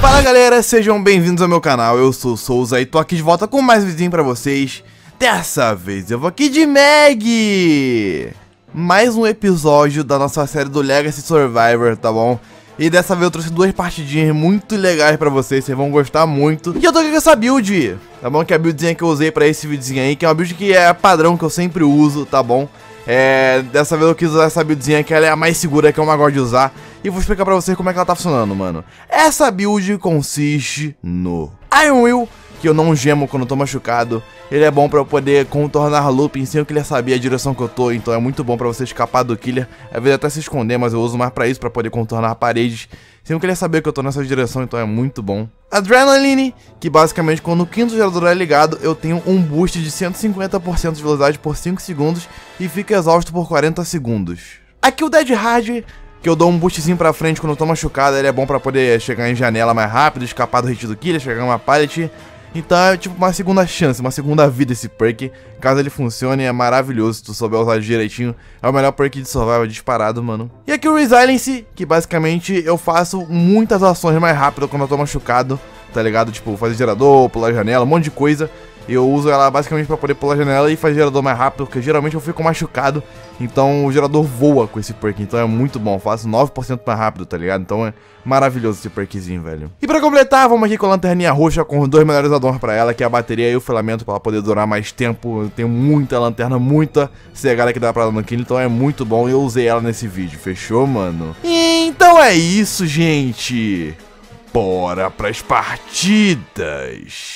Fala galera, sejam bem-vindos ao meu canal, eu sou o Souza e tô aqui de volta com mais um vídeo pra vocês. Dessa vez eu vou aqui de Meg! Mais um episódio da nossa série do Legacy Survivor, tá bom? E dessa vez eu trouxe duas partidinhas muito legais pra vocês, vocês vão gostar muito. E eu tô aqui com essa build, tá bom? Que é a buildzinha que eu usei pra esse videozinho aí, que é uma build que é padrão, que eu sempre uso, tá bom? Dessa vez eu quis usar essa buildzinha que ela é a mais segura, que eu mais gosto de usar. E vou explicar pra vocês como é que ela tá funcionando, mano. Essa build consiste no Iron Will, que eu não gemo quando eu tô machucado. Ele é bom pra eu poder contornar looping sem o killer saber a direção que eu tô. Então é muito bom pra você escapar do killer. Às vezes até se esconder, mas eu uso mais pra isso, pra poder contornar paredes sem o killer saber que eu tô nessa direção, então é muito bom. Adrenaline, que basicamente quando o quinto gerador é ligado, eu tenho um boost de 150% de velocidade por 5 segundos e fico exausto por 40 segundos. Aqui o Dead Hard, que eu dou um boostzinho pra frente quando eu tô machucado, ele é bom pra poder chegar em janela mais rápido, escapar do hit do killer, chegar em uma pallet. Então é tipo uma segunda chance, uma segunda vida esse perk. Caso ele funcione, é maravilhoso se tu souber usar direitinho. É o melhor perk de survival disparado, mano. E aqui o Resilience, que basicamente eu faço muitas ações mais rápido quando eu tô machucado, tá ligado? Tipo, fazer gerador, pular janela, um monte de coisa. Eu uso ela basicamente pra poder pular a janela e fazer gerador mais rápido, porque geralmente eu fico machucado. Então o gerador voa com esse perk, então é muito bom. Eu faço 9% mais rápido, tá ligado? Então é maravilhoso esse perkzinho, velho. E pra completar, vamos aqui com a lanterninha roxa com os dois melhores addons pra ela, que é a bateria e o filamento, pra ela poder durar mais tempo. Eu tenho muita lanterna, muita cegada que dá pra dar no kill, então é muito bom e eu usei ela nesse vídeo, fechou, mano? Então é isso, gente. Bora pras partidas.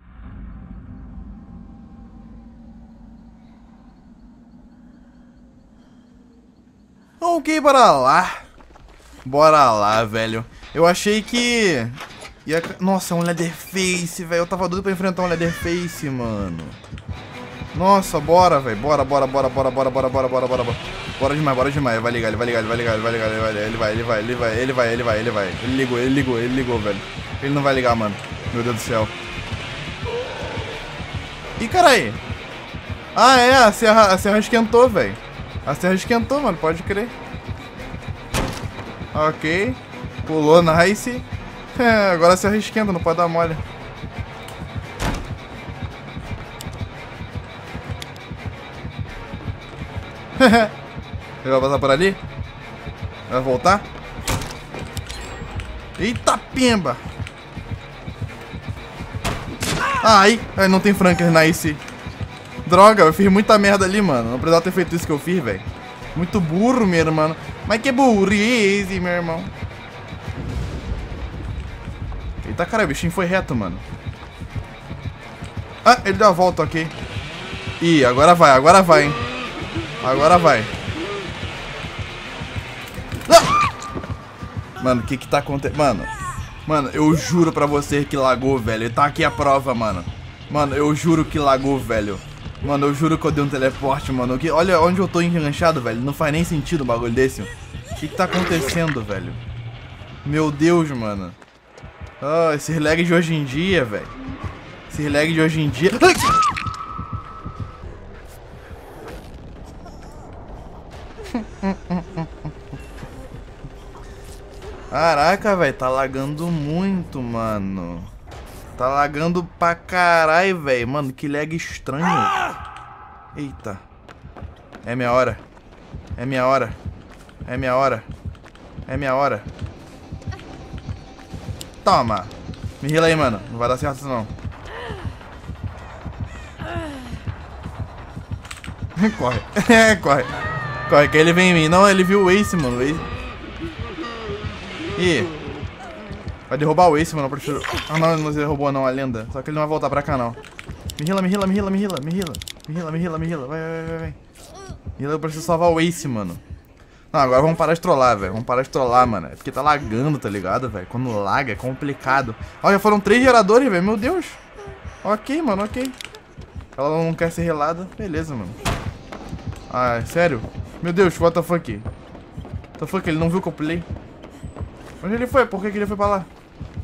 Ok, bora lá. Bora lá, velho. Eu achei que nossa, um Leatherface, velho. Eu tava doido pra enfrentar um Leatherface, mano. Nossa, bora, velho. Bora. Bora demais. Vai ligar, ele vai. Ele ligou, velho. Ele não vai ligar, mano. Meu Deus do céu. Ih, carai. Ah, é, a serra esquentou, velho. A serra esquentou, mano, pode crer. Ok. Pulou, nice. Agora a serra esquenta, não pode dar mole. Ele vai passar por ali? Vai voltar? Eita pimba! Ai, não tem Franker, nice. Droga, eu fiz muita merda ali, mano. Não precisava ter feito isso que eu fiz, velho. Muito burro, meu irmão. Mas que burrice, meu irmão. Eita, cara, o bichinho foi reto, mano. Ah, ele deu a volta, ok. Ih, agora vai, hein. Agora vai. Ah! Mano, o que tá acontecendo? Mano, eu juro pra você que lagou, velho. Tá aqui a prova, mano. Mano, eu juro que lagou, velho. Mano, eu juro que eu dei um teleporte, mano. Olha onde eu tô enganchado, velho. Não faz nem sentido um bagulho desse. O que tá acontecendo, velho? Meu Deus, mano. Ah, esses lags de hoje em dia, velho. Esses lags de hoje em dia. Caraca, velho. Tá lagando muito, mano. Tá lagando pra caralho, velho. Mano, que lag estranho. Eita. É minha hora. É minha hora. É minha hora. É minha hora. Toma. Me heala aí, mano. Não vai dar certo isso, não. Corre. Corre. Corre, que ele vem em mim. Não, ele viu o Ace, mano. Ih. Vai derrubar o Ace, mano, eu prefiro... Ah, não derrubou não, a lenda. Só que ele não vai voltar pra cá, não. Me heala. Vai. Eu preciso salvar o Ace, mano. Não, agora vamos parar de trollar, velho. Vamos parar de trollar, mano. É porque tá lagando, tá ligado, velho? Quando laga é complicado. Olha, foram 3 geradores, velho. Meu Deus. Ok, mano, ok. Ela não quer ser relada. Beleza, mano. Ah, sério? Meu Deus, what the fuck? What the fuck, ele não viu que eu pulei? Onde ele foi? Por que ele foi pra lá?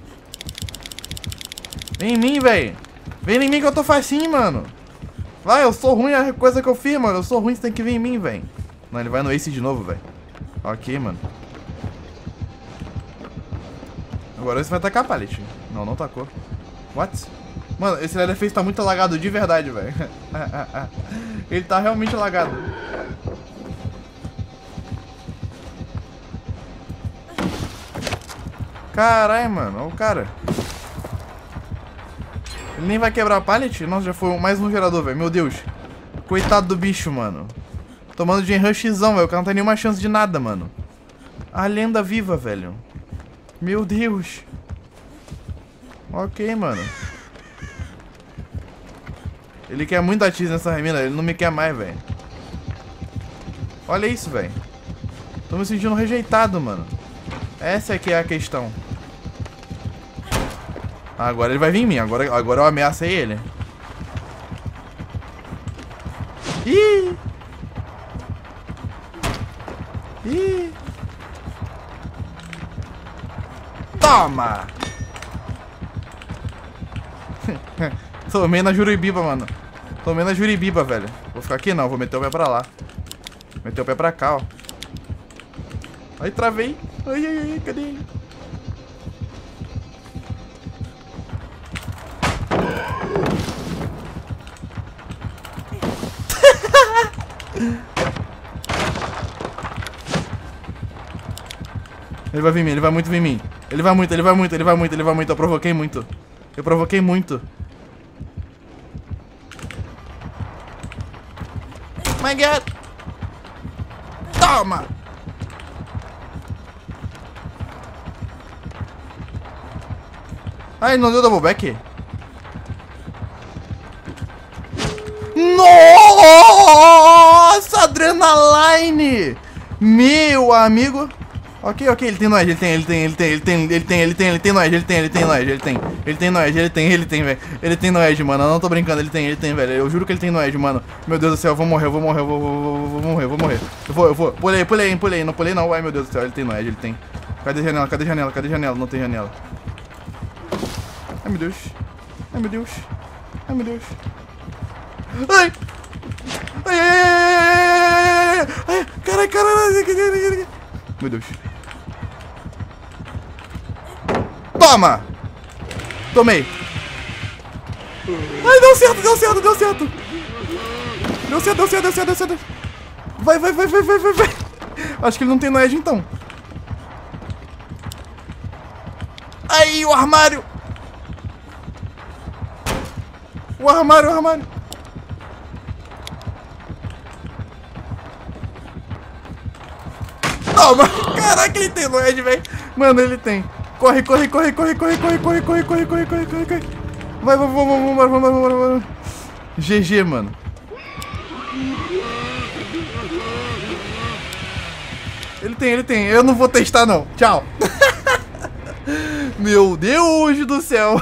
Vem em mim, velho. Vem em mim que eu tô facinho, mano. Vai, eu sou ruim, é a coisa que eu fiz, mano. Eu sou ruim, você tem que vir em mim, velho. Não, ele vai no Ace de novo, velho. Ok, mano. Agora você vai tacar a pallet. Não, não tacou. What? Mano, esse Leatherface tá muito lagado de verdade, velho. Ele tá realmente lagado. Caralho, mano. Olha o cara. Ele nem vai quebrar a pallet? Nossa, já foi mais um gerador, velho. Meu Deus. Coitado do bicho, mano. Tomando de rushzão, velho. O cara não tem nenhuma chance de nada, mano. A lenda viva, velho. Meu Deus. Ok, mano. Ele quer muito a Tiz nessa remina. Ele não me quer mais, velho. Olha isso, velho. Tô me sentindo rejeitado, mano. Essa é que é a questão. Agora ele vai vir em mim. Agora eu ameacei ele. Ih! Ih! Toma! Tomei na Juribiba, mano. Tomei na Juribiba, velho. Vou ficar aqui não, vou meter o pé pra lá. Meter o pé pra cá, ó. Aí, travei. Ai, ai, ai, cadê ele? Ele vai vir em mim, ele vai muito vir em mim. Ele vai muito, ele vai muito, ele vai muito, ele vai muito. Eu provoquei muito. Eu provoquei muito. My God! Toma! Ai, não deu double back? Nossa, Adrenaline! Meu amigo. Ok, ele tem noise, ele tem noise, velho. Ele tem noise, mano, eu não tô brincando, ele tem, velho. Eu juro que ele tem noise, mano. Meu Deus do céu, eu vou morrer. Eu vou. Pulei, não pulei não. Ai, meu Deus do céu, ele tem noise, ele tem. Cadê janela? Não tem janela. Ai, meu Deus. Ai! Ai, caralho. Meu Deus. Toma! Tomei. Ai, deu certo. Deu certo. Vai. Acho que ele não tem noed, então. Aí, o armário. O armário. Toma! Caraca, ele tem noed, velho. Mano, ele tem. Corre. Vai, vamos. GG, mano. Ele tem. Eu não vou testar, não. Tchau. Meu Deus do céu.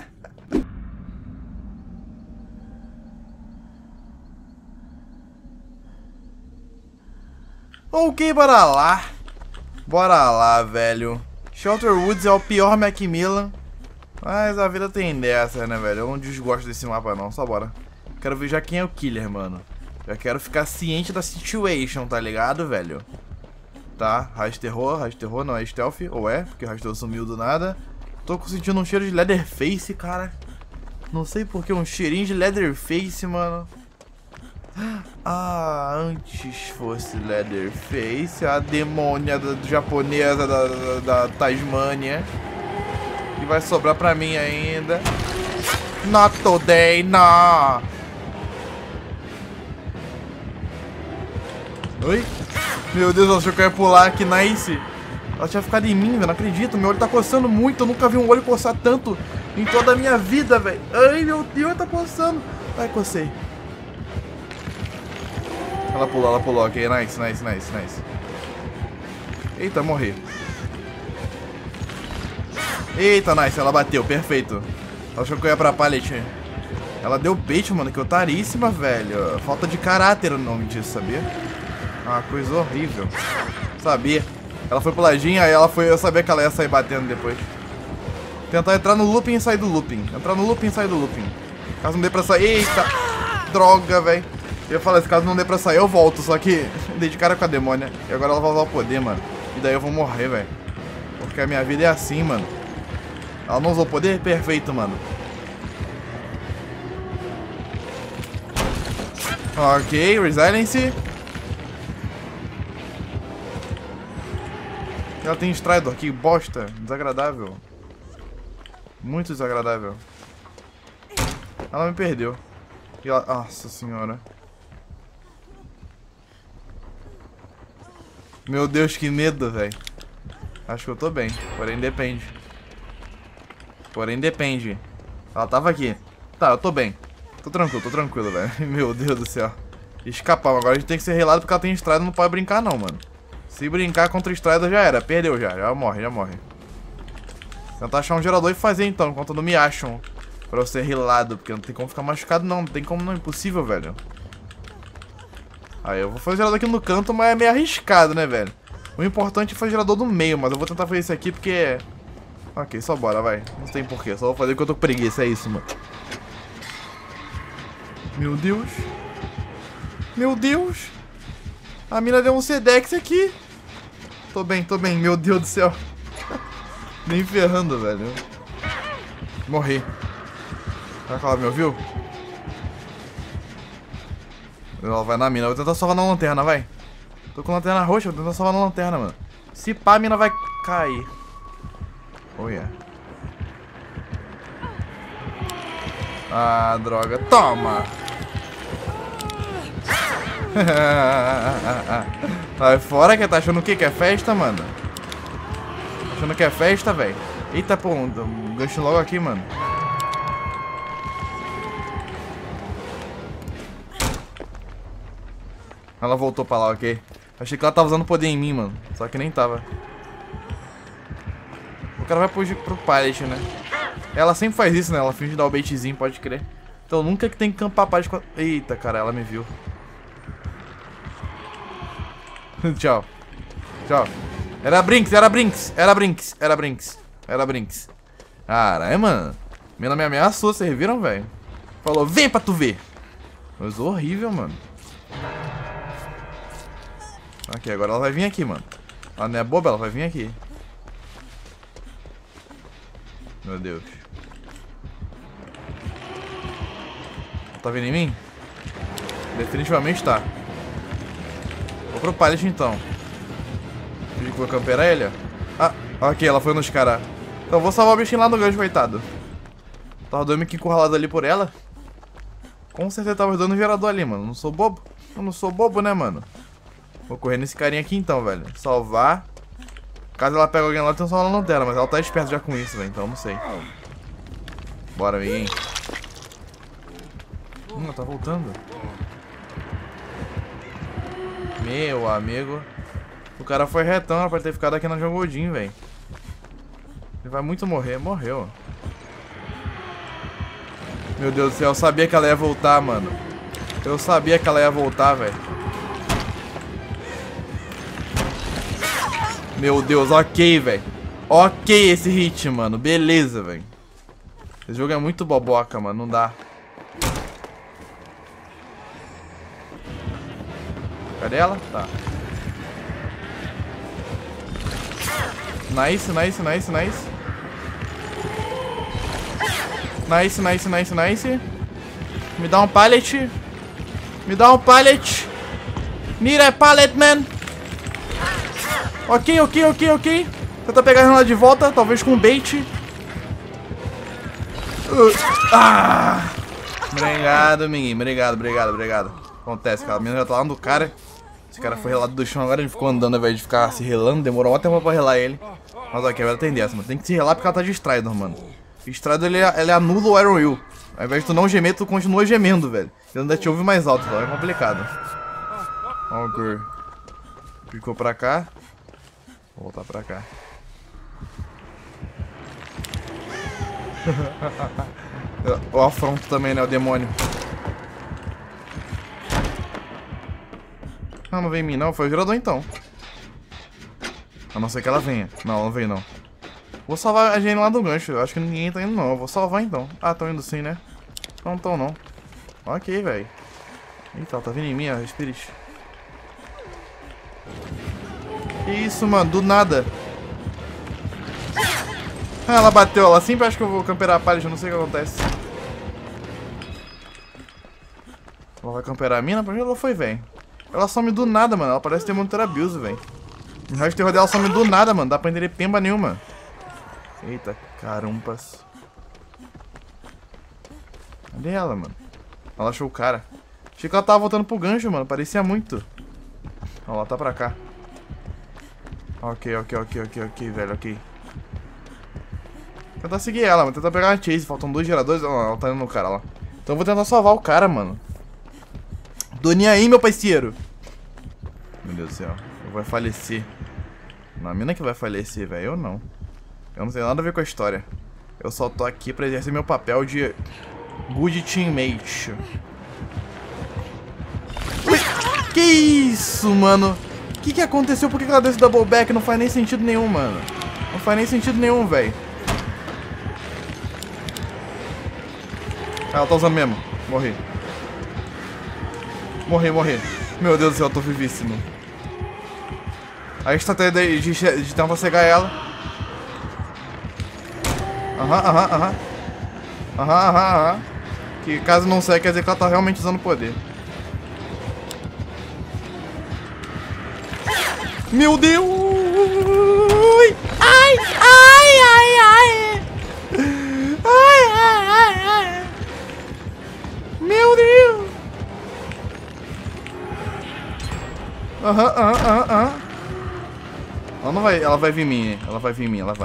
Ok, bora lá, velho. Shelter Woods é o pior Macmillan. Mas a vida tem dessa, né, velho? Eu não desgosto desse mapa, não. Só bora. Quero ver já quem é o killer, mano. Já quero ficar ciente da situation, tá ligado, velho? Tá, Raiz Terror não é stealth. Ou é, porque o Raiz Terror sumiu do nada. Tô sentindo um cheiro de Leatherface, cara. Não sei porque, um cheirinho de Leatherface, mano. Ah, antes fosse Leatherface, a demônia japonesa da Tasmânia. Que vai sobrar pra mim ainda. Not today, no. Oi? Meu Deus, ela achou que eu ia pular, que nice. Ela tinha ficado em mim, velho, não acredito. Meu olho tá coçando muito, eu nunca vi um olho coçar tanto em toda a minha vida, velho. Ai, meu Deus, tá coçando. Ai, cocei. Ela pulou, ok, nice. Eita, morri. Eita, nice, ela bateu, perfeito. Ela achou que eu ia pra pallet. Ela deu bait, mano, que otaríssima, velho. Falta de caráter o nome disso, sabia? Ah, coisa horrível. Sabia. Ela foi pro ladinho, aí ela foi, eu sabia que ela ia sair batendo depois. Tentar entrar no looping e sair do looping. Caso não dê pra sair, eita, droga, velho. Eu falei, se caso não dê pra sair, eu volto. Só que dei de cara com a demônia. E agora ela vai usar o poder, mano. E daí eu vou morrer, velho. Porque a minha vida é assim, mano. Ela não usou poder? Perfeito, mano. Ok, Resilience. Ela tem Stridor, que bosta. Desagradável. Muito desagradável. Ela me perdeu. E ela... Nossa senhora. Meu Deus, que medo, velho. Acho que eu tô bem. Porém, depende. Porém, depende. Ela tava aqui. Tá, eu tô bem. Tô tranquilo, velho. Meu Deus do céu. Escapar. Agora a gente tem que ser relado porque ela tem Strider. Não pode brincar, não, mano. Se brincar contra o Strider, já era. Perdeu já. Já morre. Tentar achar um gerador e fazer, então. Enquanto não me acham. Pra eu ser relado. Porque não tem como ficar machucado, não. Não tem como, não. Impossível, velho. Aí eu vou fazer o gerador aqui no canto, mas é meio arriscado, né, velho? O importante é fazer o gerador do meio, mas eu vou tentar fazer isso aqui porque... Ok, só bora, vai. Não tem porquê, só vou fazer porque eu tô com preguiça, é isso, mano. Meu Deus. Meu Deus. A mina deu um Sedex aqui. Tô bem, meu Deus do céu. Nem ferrando, velho. Morri. Será que ela me ouviu? Ela vai na mina. Eu vou tentar salvar na lanterna, vai. Tô com lanterna roxa, vou tentar salvar na lanterna, mano. Se pá, a mina vai cair. Oh, yeah. Ah, droga. Toma! Vai fora que tá achando o quê? Que é festa, mano? Tá achando que é festa, velho? Eita, pô, um gancho logo aqui, mano. Ela voltou pra lá, ok. Achei que ela tava usando poder em mim, mano. Só que nem tava. O cara vai pro pallet, né? Ela sempre faz isso, né? Ela finge dar o baitzinho, pode crer. Então nunca que tem que campar pallet com... Eita, cara, ela me viu. Tchau. Tchau. Era Brinks. Caralho, mano. Mina me ameaçou, vocês viram, velho? Falou, vem pra tu ver. Mas horrível, mano. Ok, agora ela vai vir aqui, mano. Ela não é boba, ela vai vir aqui. Meu Deus. Tá vindo em mim? Definitivamente tá. Vou pro pallet então. Finge que vou camperar ele, ó. Ah, ok, ela foi nos caras. Então vou salvar o bichinho lá no gancho, coitado. Tava doido que encurralado ali por ela. Com certeza tava dando um gerador ali, mano. Não sou bobo. Eu não sou bobo, né, mano? Vou correr nesse carinha aqui então, velho. Salvar. Caso ela pegue alguém lá, tem que salvar na lanterna. Mas ela tá esperta já com isso, velho. Então não sei. Bora, amiguinho. Ela tá voltando. Meu amigo. O cara foi retão pra ter ficado aqui na Jogodin, velho. Ele vai muito morrer. Morreu. Meu Deus do céu. Eu sabia que ela ia voltar, mano. Eu sabia que ela ia voltar, velho. Meu Deus, ok, velho. Ok esse hit, mano. Beleza, velho. Esse jogo é muito boboca, mano. Não dá. Cadê ela? Tá. Nice. Nice. Me dá um pallet. Need a pallet, man. Ok. Tenta pegar ela de volta, talvez com bait. Obrigado, amiguinho. Obrigado. Acontece, cara. A menina já tá lá no cara. Esse cara foi relado do chão, agora ele ficou andando ao invés de ficar se relando. Demorou um tempo pra relar ele. Mas ok, agora tem dessa, mano. Tem que se relar porque ela tá de Strider, mano. O Strider, ele anula o Iron Will. Ao invés de tu não gemer, tu continua gemendo, velho. Ele ainda te ouve mais alto, então é complicado. Ok. Ficou pra cá. Vou voltar pra cá. O afronto também, né? O demônio. Ah, não vem em mim não. Foi o gerador então. A não ser que ela venha. Não, ela não veio não. Vou salvar a gente lá do gancho. Eu acho que ninguém tá indo não. Eu vou salvar então. Ah, tão indo sim, né? Não tão não. Ok, velho. Eita, ela tá vindo em mim, ó. Spirit. Que isso, mano? Do nada. Ah, ela bateu. Ela sempre acha que eu vou camperar a pallet. Eu não sei o que acontece. Ela vai camperar a mina? Pra onde ela foi, velho? Ela some do nada, mano. Ela parece ter Monitor Abuse, velho. O raio de terror dela some do nada, mano. Dá pra entender pemba nenhuma. Eita, carumpas. Cadê ela, mano? Ela achou o cara. Achei que ela tava voltando pro gancho, mano. Parecia muito. Ó, ela tá pra cá. Ok, velho, ok. Vou tentar seguir ela, mano. Tentar pegar uma chase. Faltam 2 geradores. Ó, ela tá indo no cara lá. Então eu vou tentar salvar o cara, mano. Doninha aí, meu parceiro. Meu Deus do céu. Eu vou falecer. Não, a mina que vai falecer, velho. Eu não. Eu não tenho nada a ver com a história. Eu só tô aqui pra exercer meu papel de good teammate. Ui, que isso, mano? O que aconteceu? Por que ela deu esse double back? Não faz nem sentido nenhum, mano. Não faz nem sentido nenhum, velho. Ah, ela tá usando mesmo. Morri. Morri. Meu Deus do céu, eu tô vivíssimo. A estratégia de tentar cegar ela. Aham. Que caso não segue, quer dizer que ela tá realmente usando poder. Meu Deus! Ai! Meu Deus! Aham. Ela não vai, ela vai vir em mim. Ela vai vir em mim. Ela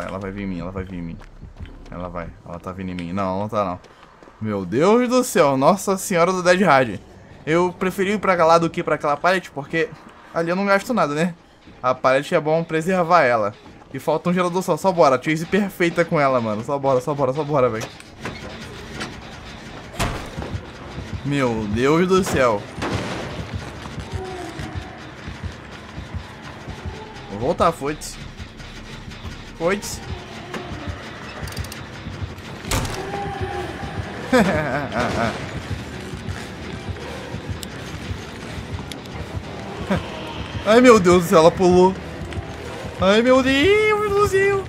tá vindo em mim. Não, ela não tá não. Meu Deus do céu, Nossa Senhora do Dead Hard. Eu preferi ir pra lá do que pra aquela pallet, porque ali eu não gasto nada, né? A pallet é bom preservar ela. E falta um gerador só bora. Chase perfeita com ela, mano. Só bora, velho. Meu Deus do céu. Vou voltar, foda-se. Ai, meu Deus do céu, ela pulou. Ai, meu Deus do céu.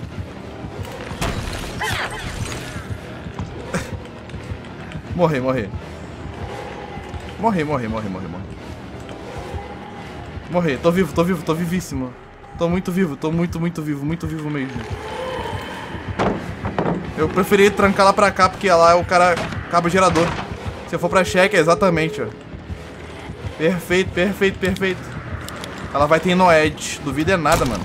Morri. Tô vivíssimo. Tô muito vivo mesmo. Eu preferi trancar ela pra cá, porque lá é o cara cabo gerador. Se eu for pra cheque, é exatamente, ó. Perfeito. Ela vai ter no edge. Duvido é nada, mano.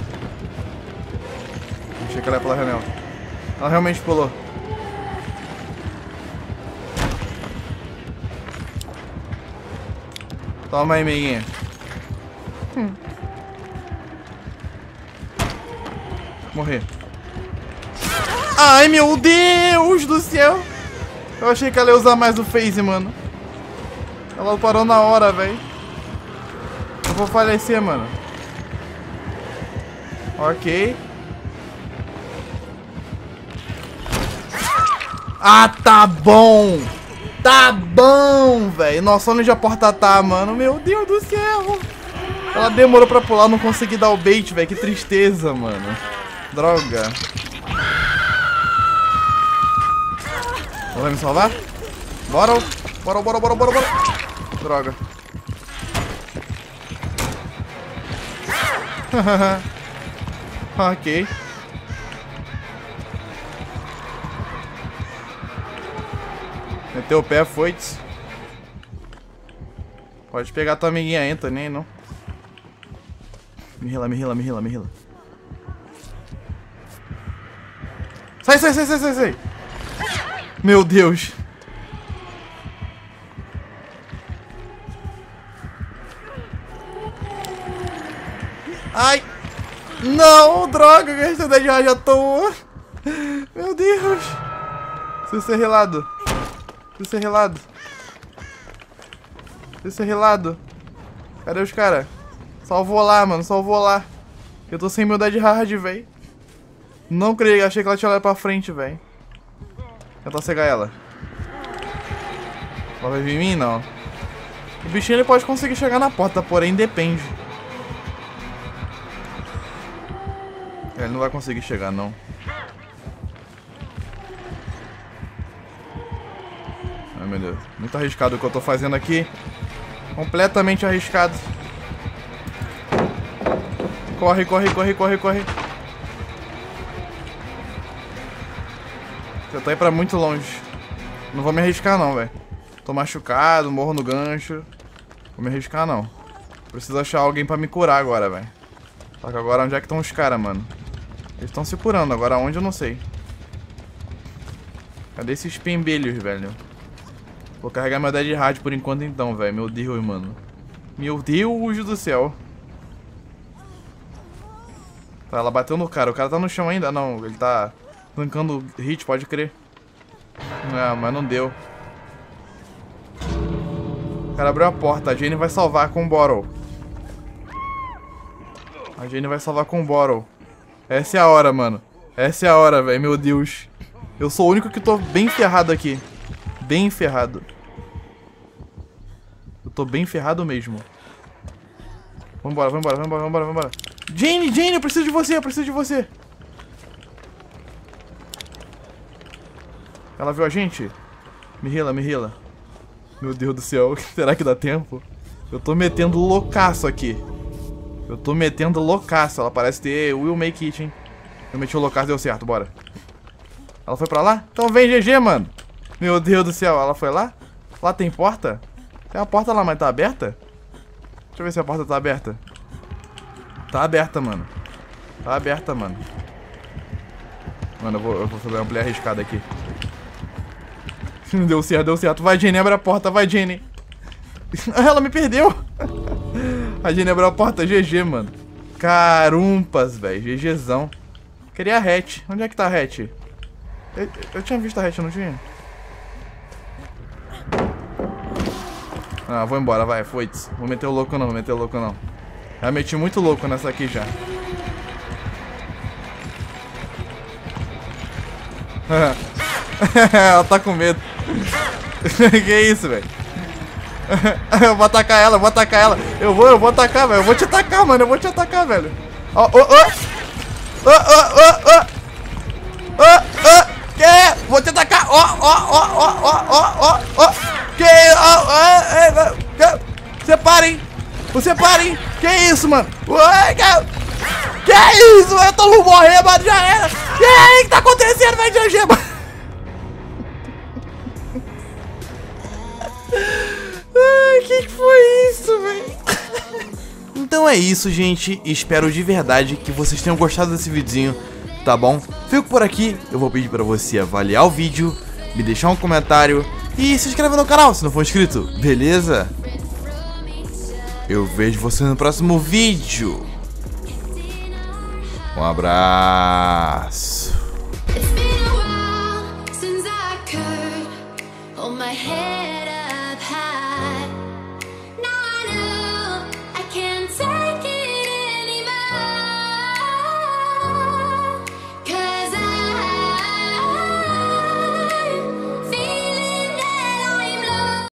Achei que ela ia pular janela. Ela realmente pulou. Toma aí, amiguinha. Morrer. Ai, meu Deus do céu. Eu achei que ela ia usar mais o phase, mano. Ela parou na hora, velho. Eu vou falecer, mano. Ok. Ah, tá bom, velho. Nossa, onde a porta tá, mano? Meu Deus do céu. Ela demorou pra pular, não consegui dar o bait, velho. Que tristeza, mano. Droga. Vai me salvar? Bora. Droga. Ok. Meteu o pé, foi-te. Pode pegar tua amiguinha, entra, nem não. Me rila. Sai. Meu Deus. Ai. Não, droga, gastei da já tô. Meu Deus. Preciso ser relado. Cadê os caras? Salvou lá, mano. Eu tô sem meu dead hard, velho. Não creio, achei que ela tinha olhado pra frente, velho. Tentar cegar ela. Ela vai vir em mim? Não. O bichinho ele pode conseguir chegar na porta, porém depende. Ele não vai conseguir chegar, não. Ai, meu Deus. Muito arriscado o que eu tô fazendo aqui. Completamente arriscado. Corre, corre, corre, corre, corre. Eu tô aí pra muito longe. Não vou me arriscar não, velho. Tô machucado, morro no gancho. Vou me arriscar não. Preciso achar alguém pra me curar agora, velho. Só que agora onde é que estão os caras, mano? Eles estão se curando, agora onde eu não sei. Cadê esses pembelhos, velho? Vou carregar meu Dead Hard por enquanto então, velho. Meu Deus, mano. Meu Deus do céu. Tá, ela bateu no cara. O cara tá no chão ainda? Não, ele tá tancando hit, pode crer. Ah, mas não deu. O cara abriu a porta. A Jane vai salvar com o Bottle. A Jane vai salvar com o Bottle. Essa é a hora, mano. Essa é a hora, velho. Meu Deus. Eu sou o único que tô bem ferrado aqui. Bem ferrado. Eu tô bem ferrado mesmo. Vambora, vambora, vambora, vambora, vambora. Jane, Jane, eu preciso de você, eu preciso de você. Ela viu a gente? Me heala, me heala. Meu Deus do céu, será que dá tempo? Eu tô metendo loucaço aqui. Eu tô metendo loucaço. Ela parece ter will make it, hein? Eu meti o loucaço, deu certo, bora. Ela foi pra lá? Então vem, GG, mano. Meu Deus do céu, ela foi lá? Lá tem porta? Tem uma porta lá, mas tá aberta? Deixa eu ver se a porta tá aberta. Tá aberta, mano. Tá aberta, mano. Mano, eu vou fazer uma play arriscada aqui. Deu certo, deu certo. Vai, Jenny, abre a porta, vai, Jenny. Ela me perdeu. A Jenny abriu a porta, GG, mano. Carumpas, velho, GGzão. Queria a hatch. Onde é que tá a hatch? Eu tinha visto a hatch, não tinha? Ah, vou embora, vai, foi-se. Vou meter o louco não, vou meter o louco não. Já meti muito louco nessa aqui já. Ela tá com medo. Que isso, velho? Eu vou atacar ela, eu vou atacar ela. Eu vou atacar, velho. Eu vou te atacar, mano. Eu vou te atacar, velho. Ó, ó, ó. Ó, ó, ó, ó. Ó, ó. Que? Vou te atacar. Ó, ó, ó, ó, ó, ó, ó. Que? Você para, hein? Você para, hein? Que isso, mano? Que isso, mano? Eu tô vou morrer, mano. Já era. Que tá acontecendo, velho? GG, mano. Ai, que foi isso, velho? Então é isso, gente. Espero de verdade que vocês tenham gostado desse videozinho, tá bom? Fico por aqui. Eu vou pedir pra você avaliar o vídeo, me deixar um comentário e se inscreve no canal se não for inscrito, beleza? Eu vejo você no próximo vídeo. Um abraço. My head up high.